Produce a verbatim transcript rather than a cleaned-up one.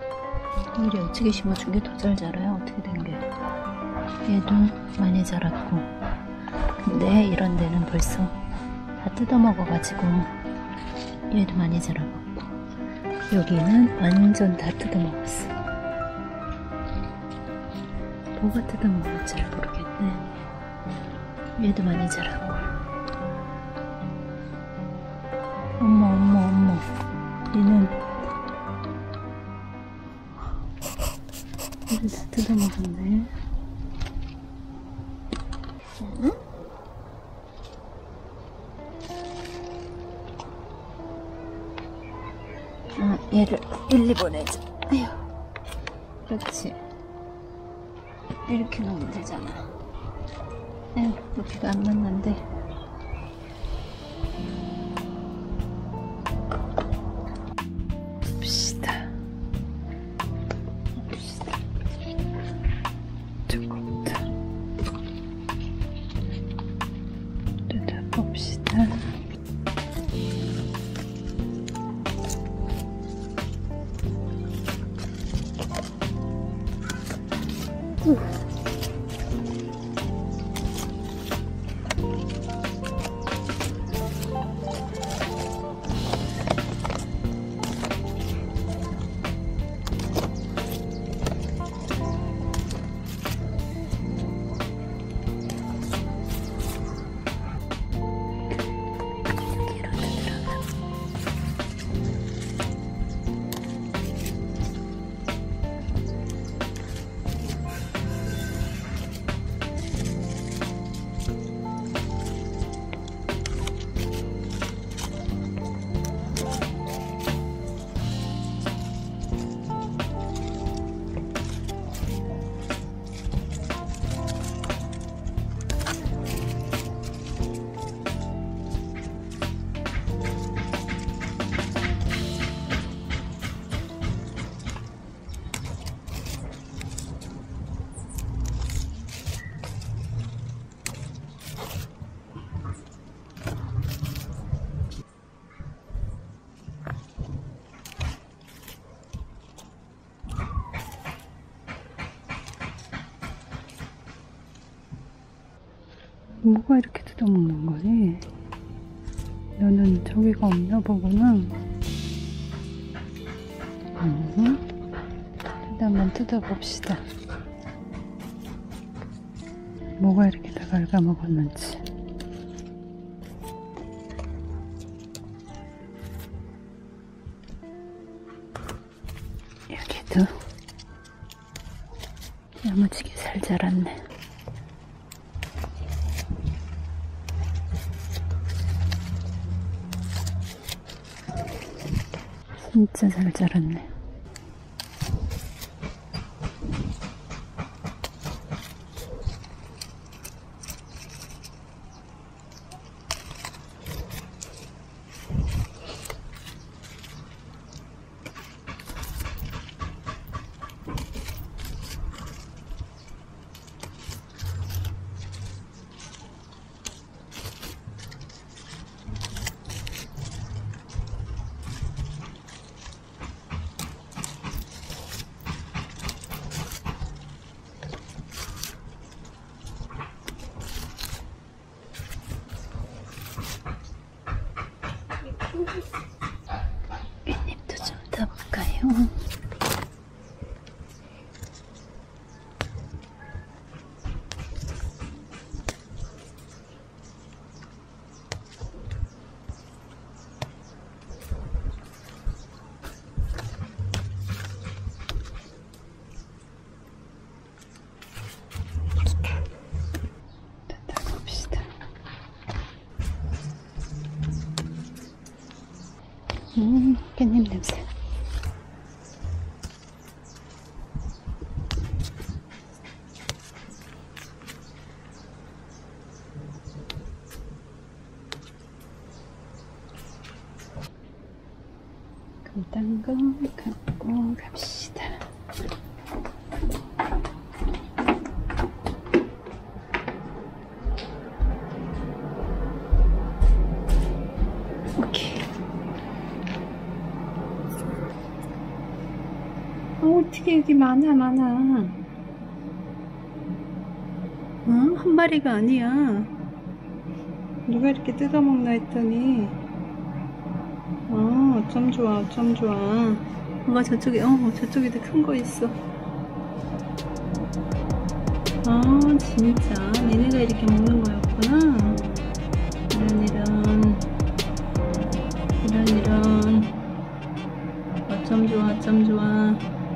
오히려 이쪽에 심어준 게 더 잘 자라요. 어떻게 된 게. 얘도 많이 자랐고. 근데 이런 데는 벌써 다 뜯어먹어가지고 얘도 많이 자라고. 여기는 완전 다 뜯어먹었어. 뭐가 뜯어먹을지 잘 모르겠네. 얘도 많이 자라고. 엄마 엄마 엄마 얘는 얘를 다 뜯어먹었네. 응? 아, 얘를 일리 보내자. 아휴, 그렇지. 이렇게 놓으면 되잖아. 에휴, 여기가 안 만난대. 봅시다. 봅시다. 조금더 뜯어봅시다. 우. 뭐가 이렇게 뜯어먹는 거지? 너는 저기가 없나 보구나. 음. 일단 한번 뜯어봅시다. 뭐가 이렇게 다 갉아먹었는지. 여기도 야무지게 잘 자랐네. 진짜 잘 자랐네. 깻잎도 좀 따볼까요? 음, 깻잎 냄새. 딴 거 갖고 갑시다. 오케이. 어, 어떻게 여기 많아, 많아. 어? 한 마리가 아니야. 누가 이렇게 뜯어먹나 했더니, 어, 어쩜 좋아, 어쩜 좋아. 뭐가 저쪽에, 어, 저쪽에도 큰 거 있어. 아, 진짜. 얘네가 이렇게 먹는 거였구나. 이런, 이런. 이런, 이런. 어쩜 좋아, 어쩜 좋아.